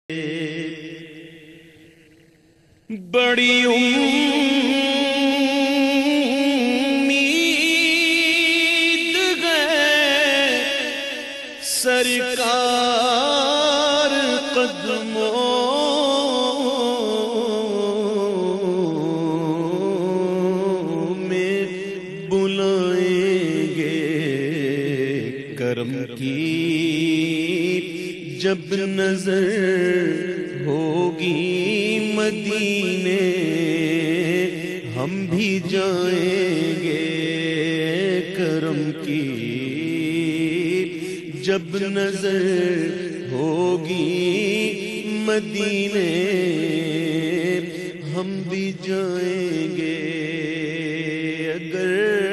بڑی امید ہے سرکار قدموں میں بلائیں گے کرم کی جب نظر ہوگی مدینے ہم بھی جائیں گے کرم کی جب نظر ہوگی مدینے ہم بھی جائیں گے اگر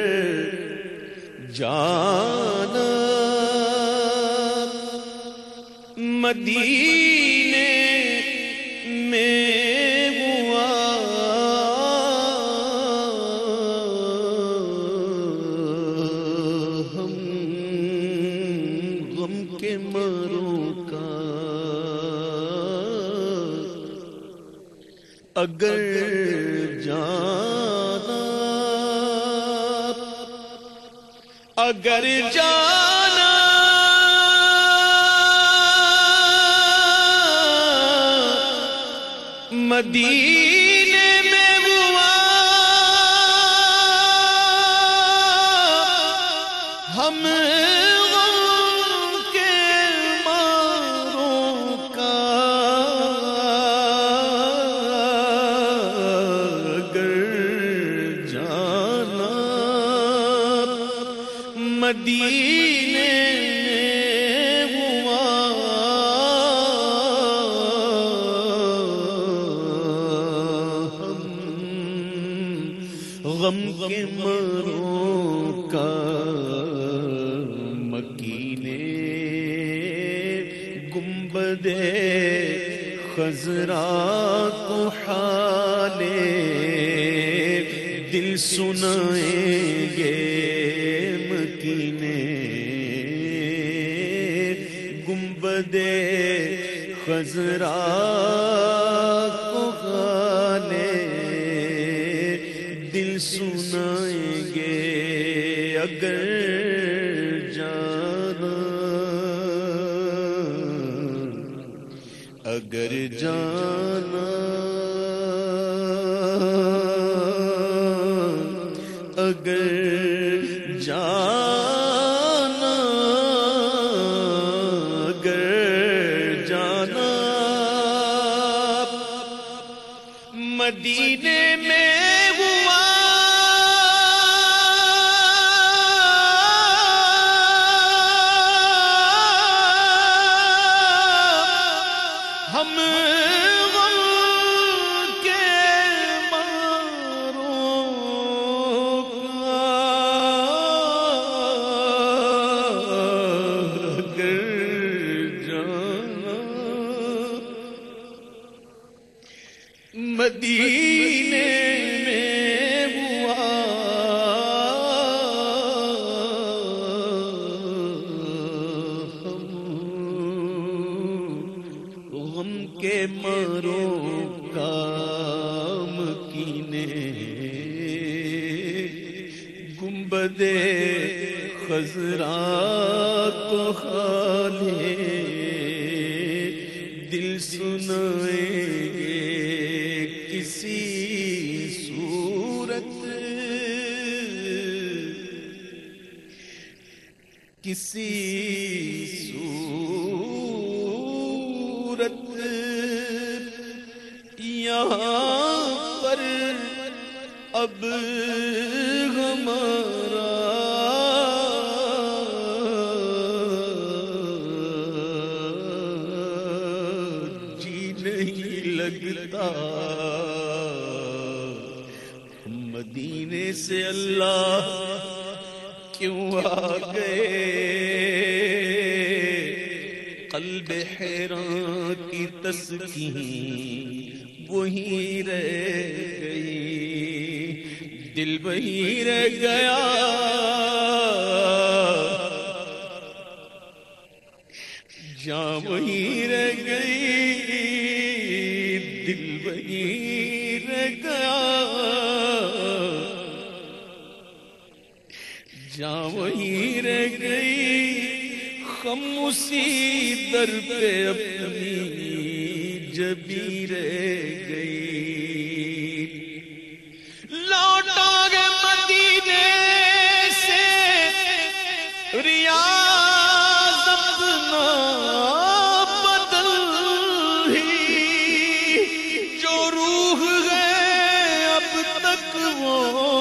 جانا مدینے میں ہوا ہم غم کے مروں کا اگر جانا مدینے میں ہوا ہم غم کے ماروں کا اگر جانا مدینے غم کے مروں کا مکینے گنبد خضرا کو حال دل سنائیں گے مکینے گنبد خضرا کو حال دل سنائیں گے اگر جانا اگر جانا اگر جانا اگر جانا مدینے میں ہم غم کے ماروں کا اگر جانا مدینے میں ہوا غم کے مروں کا مکینے گنبد خضرا کو خالے دل سنائیں گے کسی صورت یہاں پر اب ہمارا جی نہیں لگتا مدینے سے اللہ کیوں آ گئے قلب حیران کی تسکین وہی رہ گئی دل وہی رہ گیا جاں وہی رہ گئی دل وہی رہ گیا، جاں وہی رہ گئی ہم اسی در پہ اپنی جبی رہ گئی، لوٹا گے مدینے سے ریاض اپنا بدل ہی، جو روح ہے اب تک وہ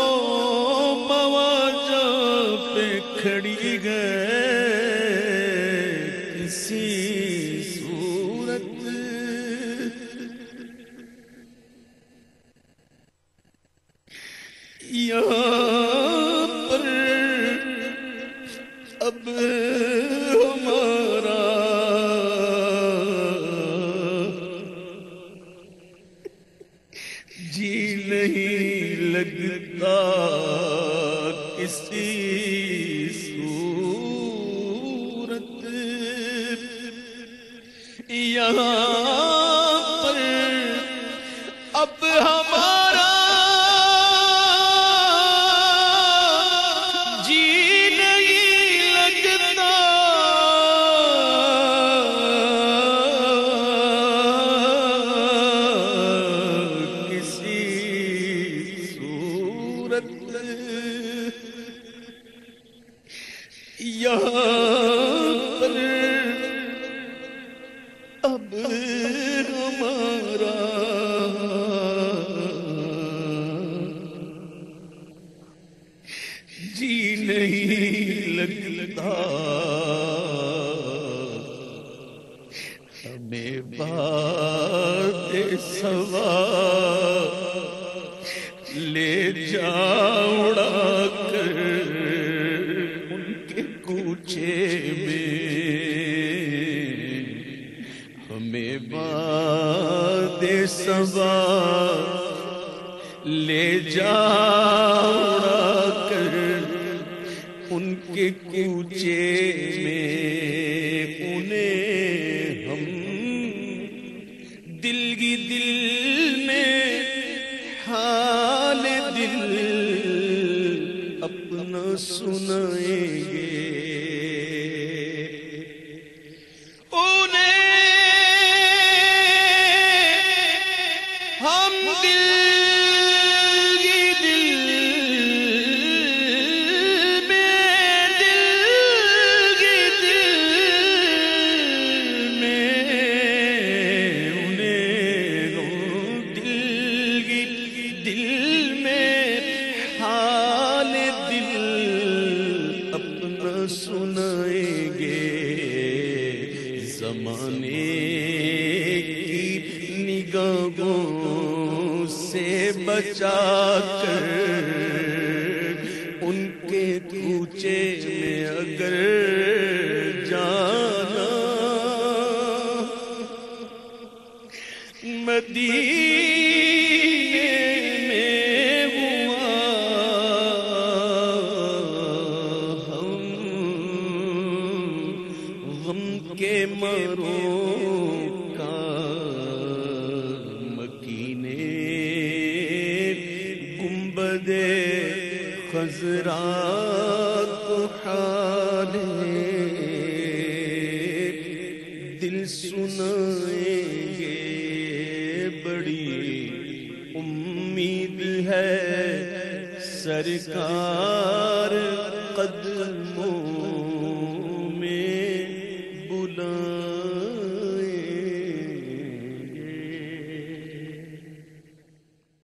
مواجہ پہ کھڑی گئے کسی صورت، یہاں پر اب ہمارا جی نہیں لگتا کسی صورت، یہاں پر اب ہمارا جی نہیں لگتا کسی صورت، یہاں پر اب ہمارا جی نہیں لگتا، ہمیں بات سوا لے جا اڑا کر ان کے کوچے میں، ہمیں بات سوا لے جا اڑا کر ان کے کوچے میں، انہیں ہم دل کی دل میں حال دل اپنا سنائیں گے، سنائیں گے زمانے کی نگاہوں سے بچا کر، ان کے کوچے میں اگر جانا، مدینے کے مروں کا مکینے گنبد خضرا کو حال دل سنائیں گے، بڑی امید ہے سرکار